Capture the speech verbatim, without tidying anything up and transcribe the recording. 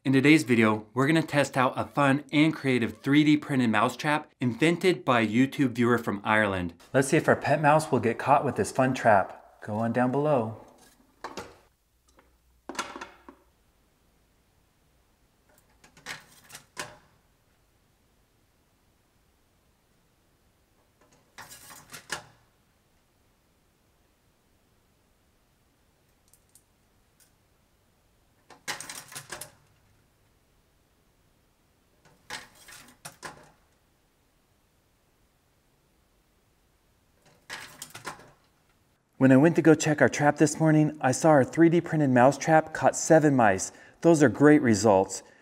In today's video, we're going to test out a fun and creative three D printed mousetrap invented by a YouTube viewer from Ireland. Let's see if our pet mouse will get caught with this fun trap. Go on down below. When I went to go check our trap this morning, I saw our three D printed mousetrap caught seven mice. Those are great results.